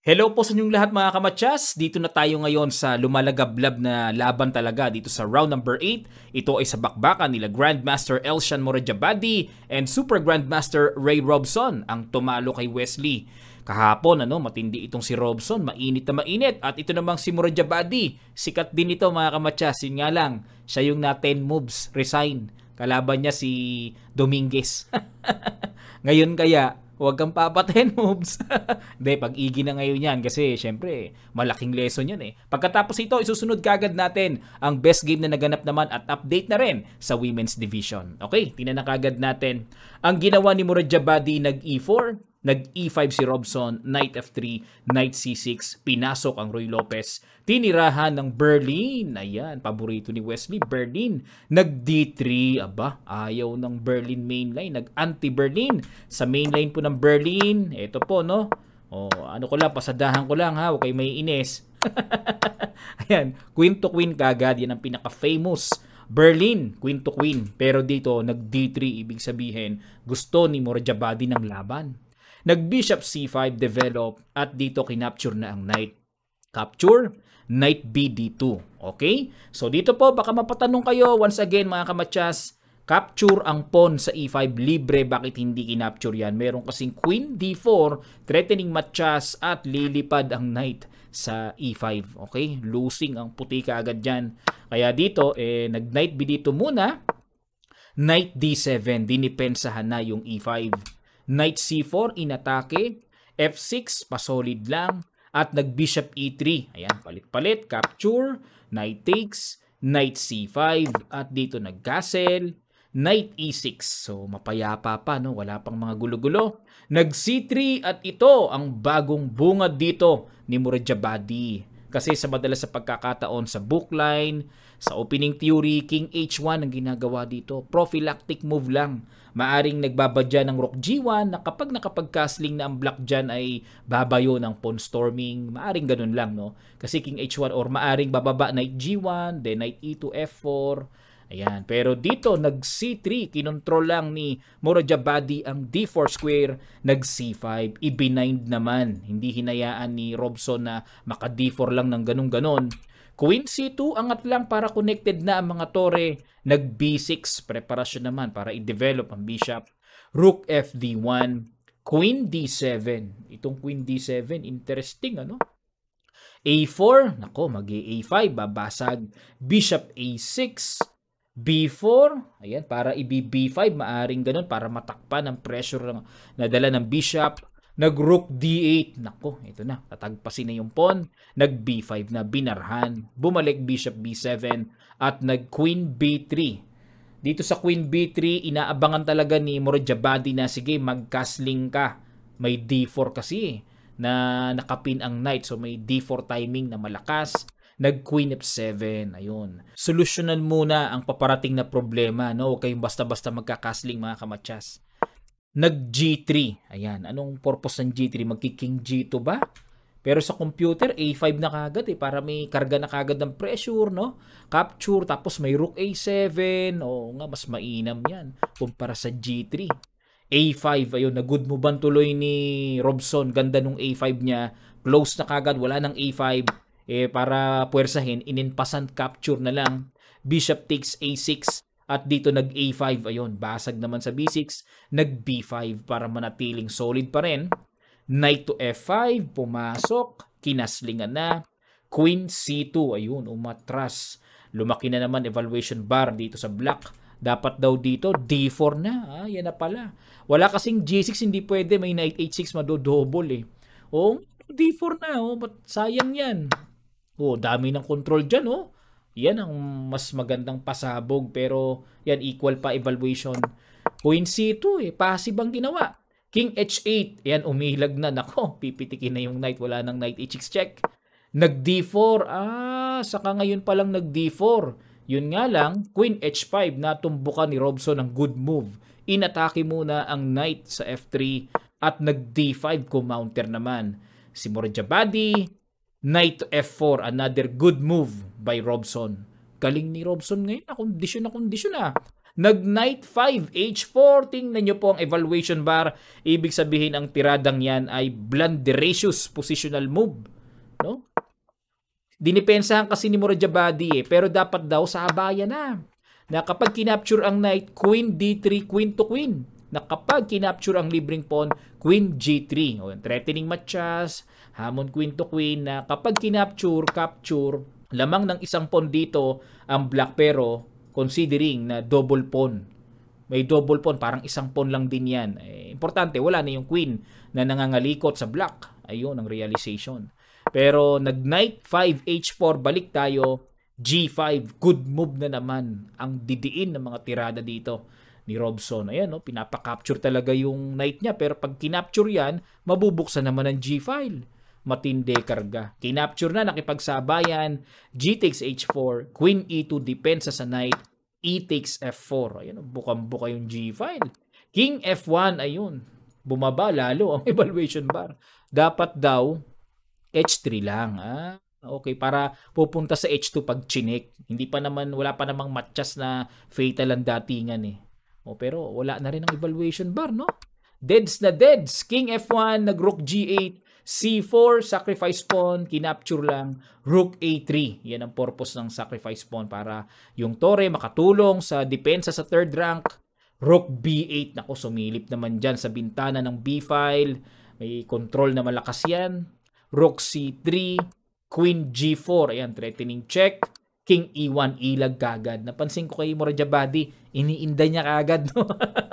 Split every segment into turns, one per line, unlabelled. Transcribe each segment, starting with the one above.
Hello po sa inyong lahat mga kamatsas. Dito na tayo ngayon sa lumalagablab na laban talaga dito sa round number 8. Ito ay sa bakbakan nila Grandmaster Elshan Morejabadi and Super Grandmaster Ray Robson ang tumalo kay Wesley. Kahapon matindi itong si Robson, mainit na mainit. At ito namang si Morejabadi, sikat din ito mga kamatsas. Yun nga lang, siya yung na 10 moves, resign. Kalaban niya si Dominguez. Ngayon kaya, huwag kang papa 10 moves. Hindi, pag-igi na ngayon yan kasi syempre malaking lesson yan eh. Pagkatapos ito, isusunod kagad natin ang best game na naganap naman at update na rin sa women's division. Okay, tingnan na kagad natin. Ang ginawa ni Morejabadi, nag-E4, nag-E5 si Robson, Knight F3, Knight C6, pinasok ang Roy Lopez, tinirahan ng Berlin, ayan, paborito ni Wesley, Berlin, nag-D3, aba, ayaw ng Berlin mainline, nag-anti-Berlin, sa mainline po ng Berlin, ito po, no, ano ko lang, pasadahan ko lang ha, huwag kayo may inis, ayan, queen to queen kagad, yan ang pinaka-famous, Berlin, queen to queen, pero dito, nag-D3, ibig sabihin, gusto ni Morejabadi ng laban. Nag-bishop c5 develop at dito kinapture na ang knight. Capture, knight bd2. Okay? So dito po baka mapatanong kayo once again mga kamatsas, capture ang pawn sa e5 libre, bakit hindi kinapture yan? Meron kasing queen d4 threatening matsas at lilipad ang knight sa e5. Okay? Losing ang puti kaagad dyan. Kaya dito nag-knight bd2 muna, knight d7, dinipensahan na yung e5. Knight c4, inatake. F6, pasolid lang. At nag-bishop e3. Ayan, palit-palit. Capture. Knight takes. Knight c5. At dito nag-castle. Knight e6. So, mapayapa pa, no? Wala pang mga gulo-gulo. Nag-c3 at ito ang bagong bungad dito ni Morejabadi. Kasi sa madalas sa pagkakataon sa bookline, sa opening theory, King H1 ang ginagawa dito. Prophylactic move lang. Maaring nagbabadya ng Rook G1 na kapag nakapag-castling na ang black dyan ay babayo ng pawn storming. Maaring ganun lang, no? Kasi King H1 or maaring bababa Knight G1, then Knight E2, F4. Ayan. Pero dito, nag-C3. Kinontrol lang ni Morejabadi ang D4 square. Nag-C5. I-bind naman. Hindi hinayaan ni Robson na maka-D4 lang ng ganun-ganon. Queen C2, angat lang para connected na ang mga tore. Nag-B6, preparasyon naman para i-develop ang bishop. Rook FD1, Queen D7. Itong Queen D7, interesting, ano? A4, nako, mag-A5, babasag. Bishop A6, B4, ayan, para i-B5, maaring ganun, para matakpan ang pressure na dala ng bishop. Nag-rook d8. Nako, ito na. Tatagpasin na yung pawn. Nag-b5 na, binarhan. Bumalik bishop b7 at nag-queen b3. Dito sa queen b3, inaabangan talaga ni Morejabadi na sige, mag-castling ka. May d4 kasi na nakapin ang knight. So may d4 timing na malakas. Nag-queen f7. Ayun. Solusyonan muna ang paparating na problema. No? Huwag kayong basta-basta magka-castling mga kamatsas. Nag-G3. Ayan. Anong purpose ng G3? Magki-King G2 ba? Pero sa computer, A5 na kagad para may karga na kagad ng pressure, no? Capture, tapos may Rook A7. Oo nga, mas mainam yan kumpara sa G3. A5, ayun, na good move tuloy ni Robson. Ganda nung A5 niya. Close na kagad, wala nang A5. Para puwersahin, ininpasan capture na lang. Bishop takes A6. At dito nag-A5, ayun, basag naman sa B6, nag-B5 para manatiling solid pa rin. Knight to F5, pumasok, kinaslingan na. Queen C2, ayun, umatras. Lumaki na naman evaluation bar dito sa black. Dapat daw dito, D4 na. Yan na pala. Wala kasing G6, hindi pwede. May Knight H6, madodouble D4 na, but sayang yan. Dami ng control dyan, Yan ang mas magandang pasabog, pero yan equal pa evaluation. Queen C2 passive ang ginawa. King H8, yan umilag na. Nako, pipitikin na yung knight, wala nang knight H6 check. Nag D4, saka ngayon pa lang nag D4. Yun nga lang, Queen H5, natumbukan ni Robson ng good move. Inatake muna ang knight sa F3 at nag D5 counter naman. Si Morejabadi, Knight to F4, another good move by Robson. Galing ni Robson ngayon, na kondisyon na. Nag-knight 5, H4. Tingnan nyo po ang evaluation bar. Ibig sabihin ang tiradang yan ay blunderacious positional move. No? Dinipensahan kasi ni Murajabadi pero dapat daw sa habayan na kapag kinapture ang knight, queen d3, queen to queen. Na kapag kinapture ang libreng pawn, queen g3. O, threatening matchas, hamon queen to queen, na kapag kinapture, capture, lamang ng isang pawn dito ang black, pero considering na double pawn. May double pawn, parang isang pawn lang din yan. Importante, wala na yung queen na nangangalikot sa black. Ayun ang realization. Pero nag-knight 5, H4, balik tayo, G5, good move na naman ang didiin ng mga tirada dito ni Robson. Ayan, no? Pinapakapture talaga yung knight niya, pero pag kinapture yan, mabubuksan naman ang G-file. Matindi karga. Kinapture na, nakipagsabayan, G takes H4, Queen E2, depensa sa knight, E takes F4. Ayan, bukang-buka yung G-file. King F1, ayun, bumaba lalo ang evaluation bar. Dapat daw, H3 lang. Okay, para pupunta sa H2 pag chinik. Hindi pa naman, wala pa namang matchas na fatal ang datingan eh. Pero wala na rin ang evaluation bar, no? Deads na deads. King F1, nag-rook G8, C4, sacrifice pawn, kinapture lang, rook A3. Yan ang purpose ng sacrifice pawn, para yung tore makatulong sa depensa sa third rank. Rook B8, nako, sumilip naman dyan sa bintana ng B-file. May control na malakas yan. Rook C3, Queen G4, ayan, threatening check. King E1, ilag kagad. Napansin ko kay Murajabadi, iniinda niya kagad, no?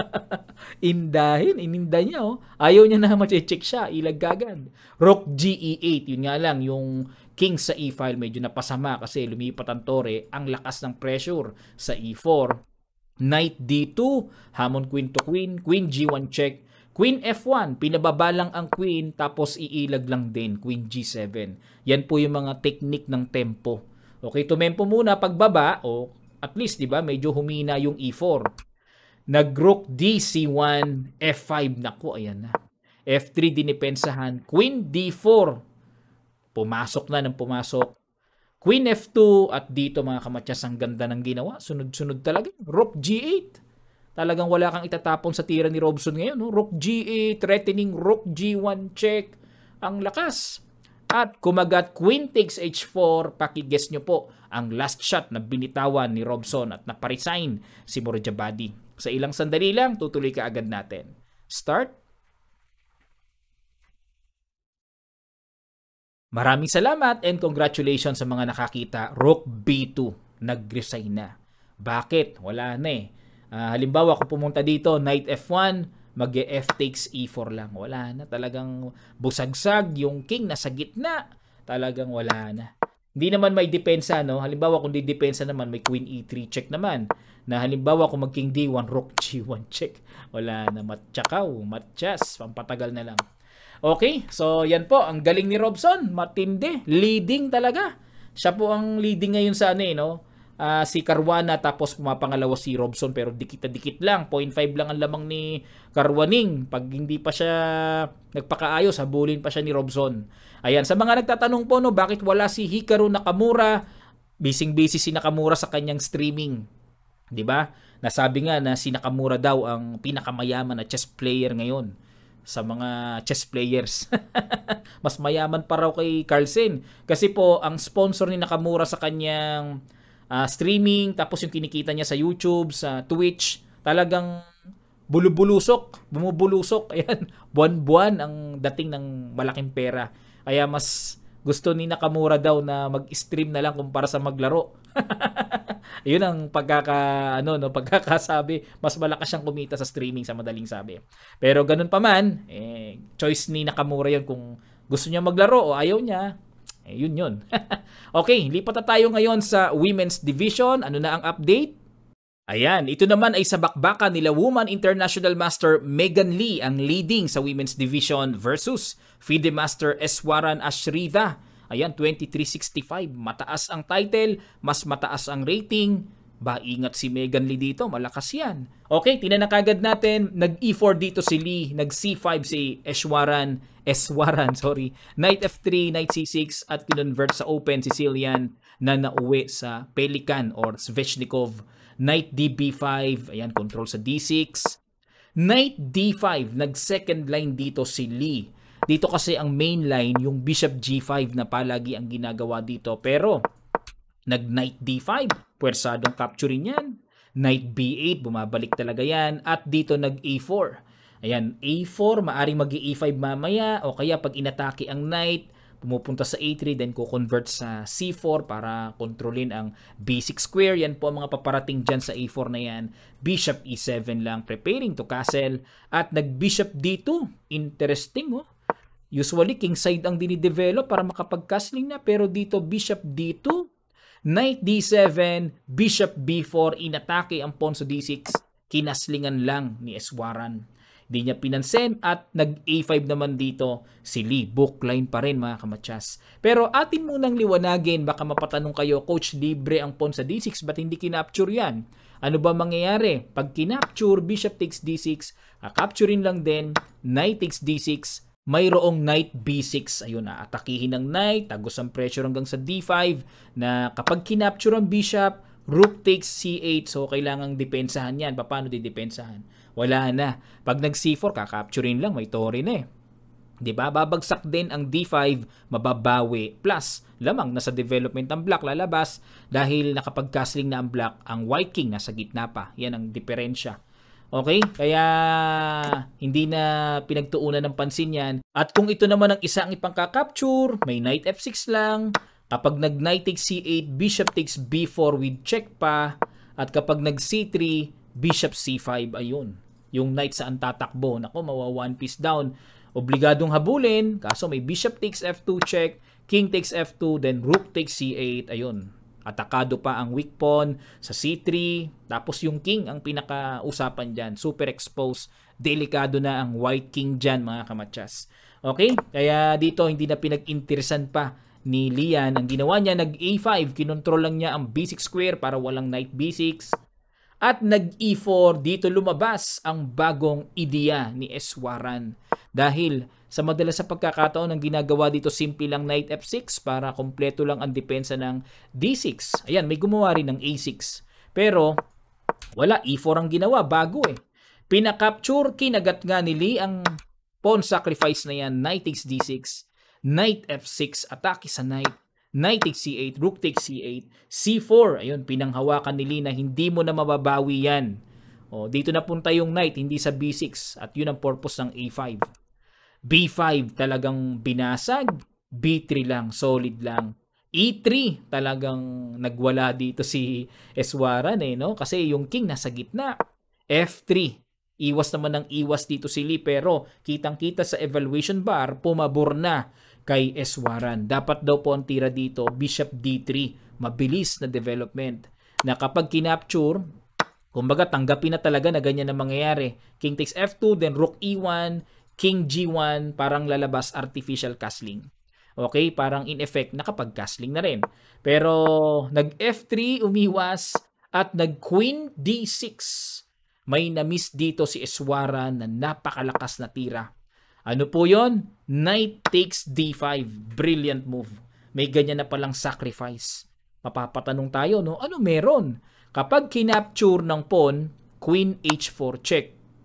Ininda niya, oh. Ayaw niya na ma-check siya, ilag kagad. Rook Ge8, yun nga lang, yung king sa E-file medyo napasama kasi lumipat ang tore, ang lakas ng pressure sa E4. Knight D2, hamon queen to queen, Queen G1 check. Queen F1, pinababa lang ang queen tapos iilag lang din, Queen G7. Yan po yung mga technique ng tempo. Okay, tumempo muna pagbaba, o at least, di ba, medyo humina yung E4. Nag-rook D, C1, F5, naku, ayan na. F3, dinipensahan, Queen D4. Pumasok na ng pumasok. Queen F2, at dito mga kamatyas, ang ganda ng ginawa. Sunod-sunod talaga. Rook G8. Talagang wala kang itatapon sa tira ni Robson ngayon. No? Rook G8, threatening Rook G1 check. Ang lakas. At kumagat Queen takes H4. Pakiguess nyo po ang last shot na binitawan ni Robson at naparesign si Murajabadi. Sa ilang sandali lang, tutuloy ka agad natin. Start. Maraming salamat and congratulations sa mga nakakita. Rook B2. Nag-resign na. Bakit? Wala na eh. Halimbawa, kung pumunta dito, Knight F1, mag-F takes E4 lang. Wala na. Talagang busagsag. Yung king nasa gitna. Talagang wala na. Hindi naman may depensa, no? Halimbawa, kung di depensa naman, may Queen E3 check naman. Na halimbawa, kung mag-King D1, Rook G1 check. Wala na. Matsyakaw. Matsyas. Pampatagal na lang. Okay. So, yan po. Ang galing ni Robson. Matindi. Leading talaga. Siya po ang leading ngayon sa ano eh, no? Si Caruana, tapos pumapangalawa si Robson, pero dikit-dikit lang, 0.5 lang ang lamang ni Caruaning. Pag hindi pa siya nagpakaayos, habulin pa siya ni Robson. Ayan, sa mga nagtatanong po, no, bakit wala si Hikaru Nakamura? Busy si Nakamura sa kanyang streaming. 'Di ba? Nasabi nga na si Nakamura daw ang pinakamayaman na chess player ngayon sa mga chess players. Mas mayaman pa raw kay Carlsen. Kasi po, ang sponsor ni Nakamura sa kanyang streaming, tapos yung kinikita niya sa YouTube, sa Twitch, talagang bumubulusok. Ayan, buwan-buwan ang dating ng malaking pera. Kaya mas gusto ni Nakamura daw na mag-stream na lang kumpara sa maglaro. Yun ang pagkakasabi. Mas malakas siyang kumita sa streaming, sa madaling sabi. Pero ganun pa man, choice ni Nakamura yun kung gusto niya maglaro o ayaw niya. Yun. Okay, lipat na tayo ngayon sa Women's Division. Ano na ang update? Ayan, ito naman ay sa bakbakan nila Woman International Master Megan Lee ang leading sa Women's Division versus FIDE Master Eswaran Ashrita. Ayan, 2365. Mataas ang title, mas mataas ang rating. Ingat si Megan Lee dito, malakas yan. Okay, tinanak agad natin. Nag-E4 dito si Lee, nag-C5 si Eswaran, Knight F3, Knight C6 at kinonvert sa open si Cillian na nauwi sa Pelican or Sveshnikov Knight DB5, ayan, control sa D6. Knight D5, nag-second line dito si Lee. Dito kasi ang main line, yung Bishop G5 na palagi ang ginagawa dito. Pero, nag-Knight D5, puwersadong capturing yan. Knight B8, bumabalik talaga yan. At dito nag-A4. Ayan, A4, maaring mag-A5 mamaya. O kaya pag inatake ang Knight, pumupunta sa A3, then ko-convert sa C4 para kontrolin ang B6 square. Yan po ang mga paparating dyan sa A4 na yan. Bishop E7 lang, preparing to castle. At nag-Bishop D2. Interesting, oh. Usually, king side ang dinidevelop para makapag-castling na. Pero dito, Bishop D2. Knight D7, Bishop B4, inatake ang pawn sa D6. Kinaslingan lang ni Eswaran. Hindi niya pinansin at nag-A5 naman dito si Lee. Bookline pa rin mga kamatsas. Pero atin munang liwanagin, baka mapatanong kayo, Coach, libre ang pawn sa D6, ba't hindi kinapture yan? Ano ba mangyayari? Pag kinapture, Bishop takes D6, capturein lang din, Knight takes D6, mayroong Knight B6. Ayun, atakihin ng Knight, tagos ang pressure hanggang sa D5, na kapag kinapture ang Bishop, Rook takes C8, so kailangang depensahan yan. Paano didepensahan? Wala na. Pag nag-C4, kakapturein lang, may tori na eh. Diba? Babagsak din ang D5, mababawi. Plus, lamang nasa development ang black, lalabas dahil nakapag-castling na ang black, ang white king nasa gitna pa. Yan ang diferensya. Okay? Kaya hindi na pinagtuunan ng pansin yan. At kung ito naman ang isa ang ipangka-capture, may Knight F6 lang. Kapag nag-Knight takes C8, Bishop takes B4 with check pa. At kapag nag-C3, Bishop C5, ayun. Yung Knight saan tatakbo. Nako, mawa one piece down. Obligadong habulin. Kaso may Bishop takes F2 check, King takes F2, then Rook takes C8, ayun. Atakado pa ang weak pawn sa C3. Tapos yung King ang pinaka-usapan dyan. Super exposed. Delikado na ang White King dyan, mga kamatsas. Okay? Kaya dito hindi na pinag-interesan pa ni Lian. Ang ginawa niya, nag-A5. Kinontrol lang niya ang B6 square para walang Knight B6. At nag-E4. Dito lumabas ang bagong ideya ni Eswaran. Dahil sa madalas sa pagkakataon ang ginagawa dito, simple lang Knight F6 para kompleto lang ang depensa ng D6. Ayan, may gumawa rin ng A6. Pero wala, E4 ang ginawa, bago eh. Pinakapture, kinagat nga ni Lee ang pawn sacrifice na yan. Knight takes D6, Knight F6, atake sa Knight, Knight takes C8, Rook takes C8, C4. Ayun, pinanghawakan ni Lee na hindi mo na mababawi yan. O, dito na punta yung Knight, hindi sa B6. At yun ang purpose ng A5. B5 talagang binasag. B3 lang, solid lang. E3 talagang nagwala dito si Eswaran eh, no? Kasi yung king nasa gitna. F3. Iwas naman ng iwas dito si Lee, pero kitang-kita sa evaluation bar, pumabor na kay Eswaran. Dapat daw po ang tira dito, Bishop D3. Mabilis na development. Na kapag kinapture, kumbaga tanggapin na talaga na ganyan na mangyayari. King takes F2, then Rook E1, King G1, parang lalabas artificial castling. Okay, parang in effect nakapag-castling na rin. Pero nag-F3, umiwas, at nag-Queen D6. May na-miss dito si Eswaran na napakalakas na tira. Ano po yon? Knight takes D5. Brilliant move. May ganyan na palang sacrifice. Mapapatanong tayo, no? Ano meron? Kapag kinapture ng pawn, Queen H4 check.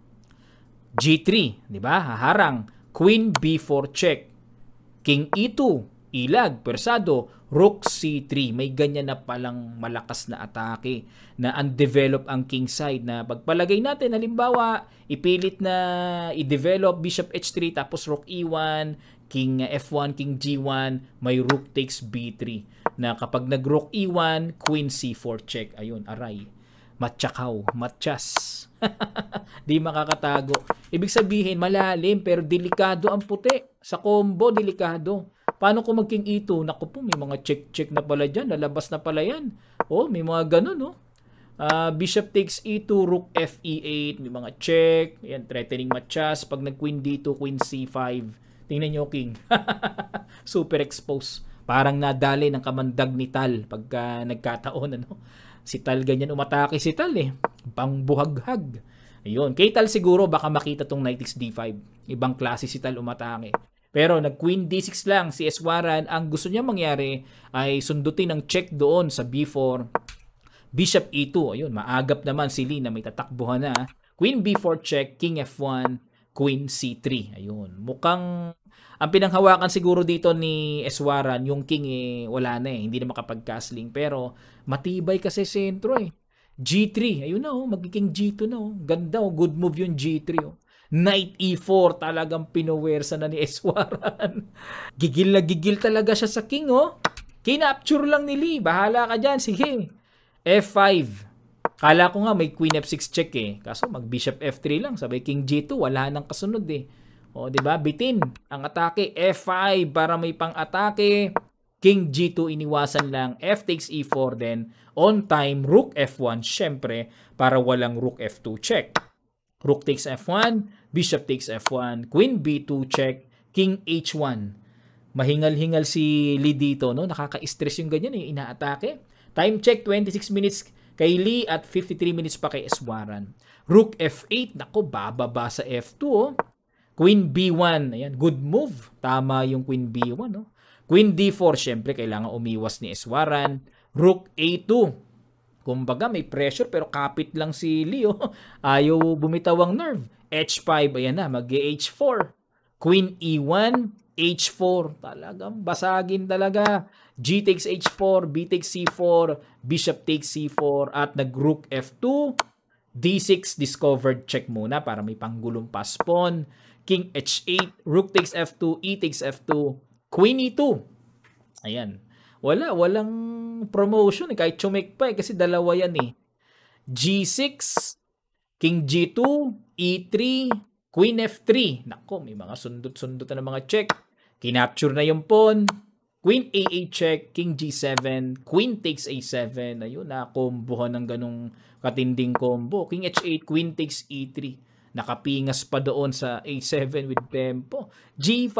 G3, di ba? Haharang. Queen B4 check. King E2, ilag, persado. Rook C3, may ganyan na palang malakas na atake na undeveloped ang king side na pagpalagay natin, halimbawa, ipilit na i-develop Bishop H3 tapos Rook E1, King F1, King G1, may Rook takes B3 na kapag nag-Rook E1, Queen C4 check. Ayun, aray. Matsyakaw, matsyas. Di makakatago. Ibig sabihin, malalim pero delikado ang puti. Sa combo, delikado. Paano kung mag-King E2? Naku po, may mga check-check na pala dyan. Lalabas na pala yan. Oh, may mga ganun, no? Bishop takes E2, Rook F E8. May mga check. Yan, threatening matchas. Pag nag-Queen D2, Queen C5. Tingnan nyo, King. Super exposed. Parang nadali ng kamandag ni Tal pagka nagkataon, ano? Si Tal ganyan umatake si Tal eh. Pangbuhaghag. Ayun. Kay Tal siguro baka makita tong Knight takes D5. Ibang klase si Tal umatake. Pero nag-Queen D6 lang si Eswaran. Ang gusto niya mangyari ay sundutin ng check doon sa B4. Bishop E2, ayun, maagap naman si Lee na may tatakbuhan na. Queen B4 check, King F1, Queen C3. Ayun, mukhang ang pinanghawakan siguro dito ni Eswaran, yung king wala na hindi na makapag-castling. Pero matibay kasi sentro G3, ayun na magiging G2 na Ganda good move yung G3 Knight E4, talagang pinowersa na ni Eswaran. Gigil na gigil talaga siya sa king Kinapture lang ni Lee, bahala ka dyan, sige. F5. Kala ko nga may Queen F6 check kaso mag Bishop F3 lang, sabay King G2, wala nang kasunod O, di ba? Bitin ang atake. F5 para may pang-atake. King G2 iniwasan lang. F takes E4 then on time Rook F1 syempre para walang Rook F2 check. Rook takes F1, Bishop takes F1, Queen B2 check, King H1. Mahingal-hingal si Lee dito, Nakaka-stress yung ganyan inaatake. Time check 26 minutes kay Lee at 53 minutes pa kay Eswaran. Rook F8, nako bababa sa F2 Queen B1, ayan, good move. Tama yung Queen B1, Queen D4, syempre, kailangan umiwas ni Eswaran. Rook A2. Kumbaga, may pressure pero kapit lang si Leo. Ayaw bumitaw ang nerve. H5, ayan na, mag-H4. Queen E1, H4. Talagang basagin talaga. G takes H4, B takes C4, Bishop takes C4, at nag-Rook F2. D6, discovered check muna para may panggulong paspon. King H8, Rook takes F2, E takes F2, Queen E2. Ayan. Walang promotion kahit chumik pa kasi dalawa yan G6, King G2, E3, Queen F3. Nako, may mga sundot-sundot na mga check. Kinapture na yung pawn. Queen A8 check, King G7, Queen takes A7. Ayun, nakombohan ng ganong katinding combo. King H8, Queen takes E3. Nakapingas pa doon sa A7 with tempo. G5.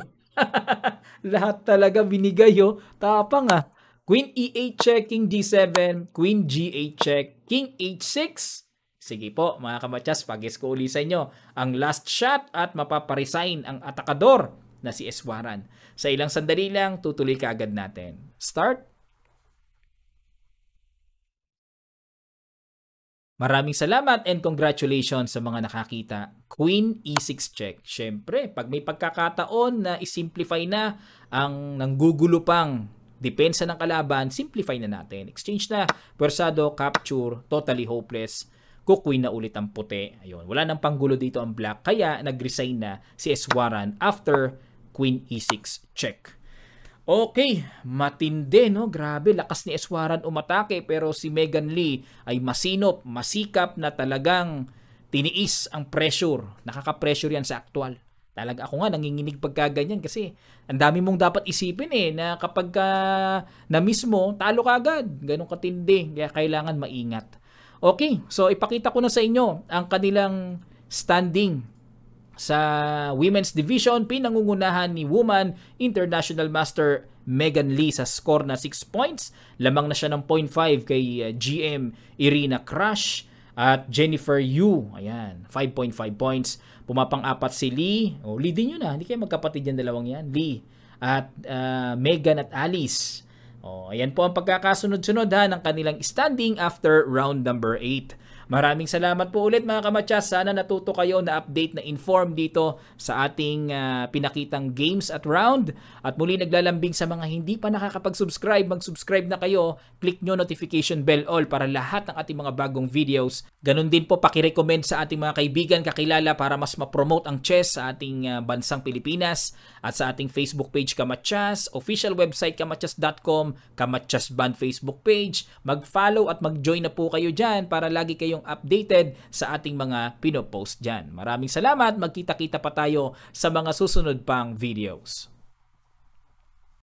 Lahat talaga binigay Tapang Queen E8 check, King G7, Queen G8 check, King H6. Sige po mga kamatyas, pag-guess ko uli sa inyo ang last shot at mapaparesign ang atakador na si Eswaran. Sa ilang sandali lang, tutuloy ka agad natin. Start. Maraming salamat and congratulations sa mga nakakita. Queen E6 check. Siyempre, pag may pagkakataon na isimplify na ang nanggugulo pang depensa ng kalaban, simplify na natin. Exchange na, pwersado, capture, totally hopeless. Queen na ulit ang puti. Ayun, wala nang panggulo dito ang black. Kaya nag-resign na si Eswaran after Queen E6 check. Okay, matindi grabe, lakas ni Eswaran umatake pero si Megan Lee ay masinop, masikap na talagang tiniis ang pressure. Nakaka-pressure yan sa actual. Talaga ako nga nanginginig pagka ganyan kasi ang dami mong dapat isipin na kapag na-miss mo, talo ka agad. Ganun katindi, kaya kailangan maingat. Okay, so ipakita ko na sa inyo ang kanilang standing sa women's division. Pinangungunahan ni woman international master Megan Lee sa score na 6 points. Lamang na siya ng 0.5 kay GM Irina Crush at Jennifer Yu. Ayan, 5.5 points. Pumapang-apat si Lee. Lee din yun Hindi kayo magkapatid yan dalawang yan. Lee at Megan at Alice. Ayan po ang pagkakasunod-sunod ng kanilang standing after round number 8. Maraming salamat po ulit mga kamatyas. Sana natuto kayo na update na inform dito sa ating pinakitang games at round. At muli naglalambing sa mga hindi pa nakakapag-subscribe, mag-subscribe na kayo. Click nyo notification bell all para lahat ng ating mga bagong videos. Ganun din po pakirecommend sa ating mga kaibigan, kakilala para mas ma-promote ang chess sa ating bansang Pilipinas. At sa ating Facebook page Kamatyas, official website kamatyas.com, Kamatyas Band Facebook page. Mag-follow at mag-join na po kayo dyan para lagi kayong updated sa ating mga pinopost dyan. Maraming salamat. Magkita-kita pa tayo sa mga susunod pang videos.